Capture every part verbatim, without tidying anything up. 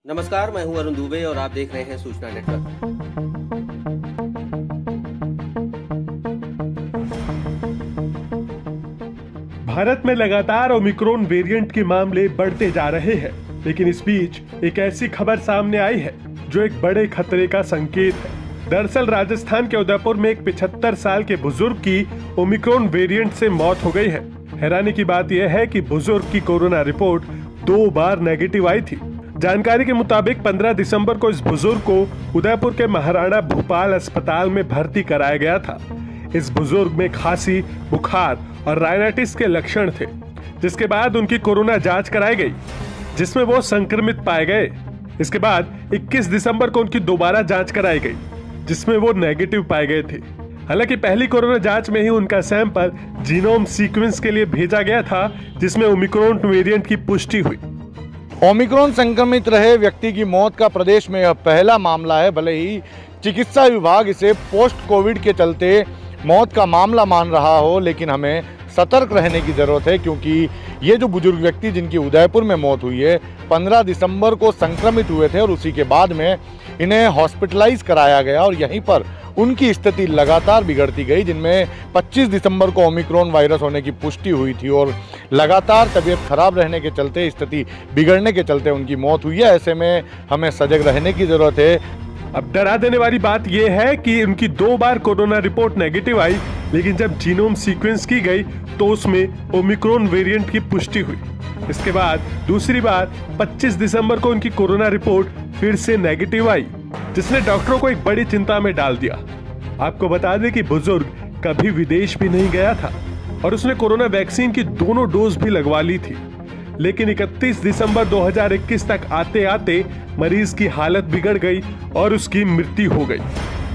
नमस्कार, मैं हूं अरुण दुबे और आप देख रहे हैं सूचना नेटवर्क। भारत में लगातार ओमिक्रॉन वेरिएंट के मामले बढ़ते जा रहे हैं, लेकिन इस बीच एक ऐसी खबर सामने आई है जो एक बड़े खतरे का संकेत है। दरअसल राजस्थान के उदयपुर में एक पचहत्तर साल के बुजुर्ग की ओमिक्रॉन वेरिएंट से मौत हो गई है। हैरानी की बात यह है कि बुजुर्ग की कोरोना रिपोर्ट दो बार नेगेटिव आई थी। जानकारी के मुताबिक पंद्रह दिसंबर को इस बुजुर्ग को उदयपुर के महाराणा भूपाल अस्पताल में भर्ती कराया गया था। इस बुजुर्ग में खांसी, बुखार और राइनाइटिस के लक्षण थे, जिसके बाद उनकी कोरोना जांच कराई गई, जिसमें वो संक्रमित पाए गए। इसके बाद इक्कीस दिसंबर को उनकी दोबारा जांच कराई गई, जिसमें वो नेगेटिव पाए गए थे। हालांकि पहली कोरोना जांच में ही उनका सैंपल जीनोम सीक्वेंस के लिए भेजा गया था, जिसमें ओमिक्रॉन वेरिएंट की पुष्टि हुई। ओमिक्रॉन संक्रमित रहे व्यक्ति की मौत का प्रदेश में यह पहला मामला है। भले ही चिकित्सा विभाग इसे पोस्ट कोविड के चलते मौत का मामला मान रहा हो, लेकिन हमें सतर्क रहने की ज़रूरत है, क्योंकि ये जो बुजुर्ग व्यक्ति जिनकी उदयपुर में मौत हुई है, पंद्रह दिसंबर को संक्रमित हुए थे और उसी के बाद में इन्हें हॉस्पिटलाइज कराया गया और यहीं पर उनकी स्थिति लगातार बिगड़ती गई, जिनमें पच्चीस दिसंबर को ओमिक्रॉन वायरस होने की पुष्टि हुई थी और लगातार तबीयत खराब रहने के चलते, स्थिति बिगड़ने के चलते उनकी मौत हुई है। ऐसे में हमें सजग रहने की ज़रूरत है। अब डरा देने वाली बात यह है कि उनकी दो बार कोरोना रिपोर्ट नेगेटिव आई, लेकिन जब जीनोम सीक्वेंस की गई तो उसमें ओमिक्रॉन वेरिएंट की पुष्टि हुई। इसके बाद दूसरी बार पच्चीस दिसंबर को उनकी कोरोना रिपोर्ट फिर से नेगेटिव आई, जिसने डॉक्टरों को एक बड़ी चिंता में डाल दिया। आपको बता दें कि बुजुर्ग कभी विदेश भी नहीं गया था और उसने कोरोना वैक्सीन की दोनों डोज भी लगवा ली थी, लेकिन इकतीस दिसंबर दो हज़ार इक्कीस तक आते आते मरीज की हालत बिगड़ गई और उसकी मृत्यु हो गई।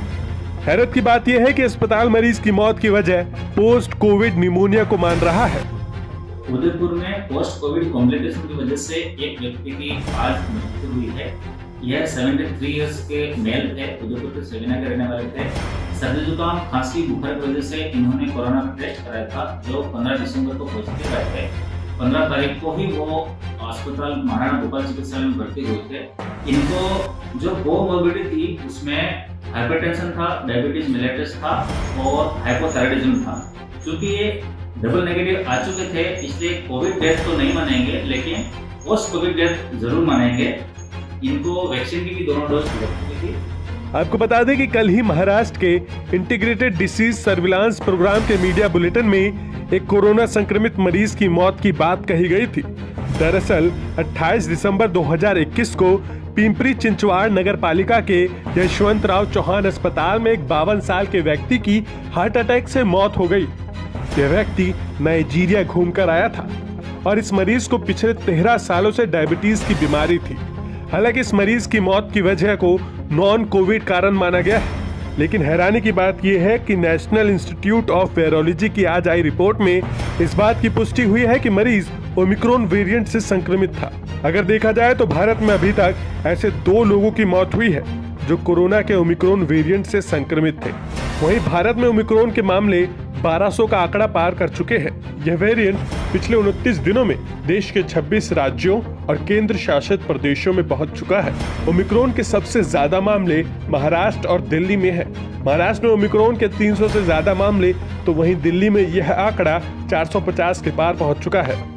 हैरत की बात यह है कि अस्पताल मरीज की मौत की वजह पोस्ट कोविड निमोनिया को मान रहा है। उदयपुर में पोस्ट कोविड कॉम्प्लिकेशन की वजह से एक व्यक्ति की आज मृत्यु हुई है। यह तिहत्तर इयर्स के मेल थे, उदयपुर के सेविना के रहने वाले थे। सर्दी जुकाम, खांसी, बुखार की वजह से इन्होंने कोरोना का टेस्ट कराया था, जो पंद्रह दिसंबर को पॉजिटिव आए थे। पंद्रह तारीख को ही वो अस्पताल महाराणा भूपाल चिकित्सालय में भर्ती हुए थे। इनको जो कोमोर्बिडिटी थी उसमें हाइपरटेंशन था, डायबिटीज मेलिटस था और हाइपोथायराइडिज्म था। क्योंकि ये डबल नेगेटिव आ चुके थे, इसलिए कोविड डेथ तो नहीं मानेंगे, लेकिन पोस्ट कोविड डेथ जरूर मानेंगे। इनको वैक्सीन की भी दोनों डोज लग चुकी थी। आपको बता दें कि कल ही महाराष्ट्र के इंटीग्रेटेड डिसीज सर्विलांस प्रोग्राम के मीडिया बुलेटिन में एक कोरोना संक्रमित मरीज की मौत की बात कही गई थी। दरअसल अट्ठाईस दिसंबर दो हज़ार इक्कीस को पिंपरी चिंचवाड़ नगर पालिका के यशवंतराव चौहान अस्पताल में एक बावन साल के व्यक्ति की हार्ट अटैक से मौत हो गई। यह व्यक्ति नाइजीरिया घूमकर आया था और इस मरीज को पिछले तेरह सालों से डायबिटीज की बीमारी थी। हालांकि इस मरीज की मौत की वजह को नॉन कोविड कारण माना गया है, लेकिन हैरानी की बात यह है कि नेशनल इंस्टीट्यूट ऑफ वायरोलॉजी की आज आई रिपोर्ट में इस बात की पुष्टि हुई है कि मरीज ओमिक्रॉन वेरिएंट से संक्रमित था। अगर देखा जाए तो भारत में अभी तक ऐसे दो लोगों की मौत हुई है जो कोरोना के ओमिक्रॉन वेरिएंट से संक्रमित थे। वहीं भारत में ओमिक्रॉन के मामले बारह सौ का आंकड़ा पार कर चुके हैं। यह वेरिएंट पिछले उनतीस दिनों में देश के छब्बीस राज्यों और केंद्र शासित प्रदेशों में पहुंच चुका है। ओमिक्रॉन के सबसे ज्यादा मामले महाराष्ट्र और दिल्ली में है। महाराष्ट्र में ओमिक्रॉन के तीन सौ से ज्यादा मामले, तो वहीं दिल्ली में यह आंकड़ा चार सौ पचास के पार पहुंच चुका है।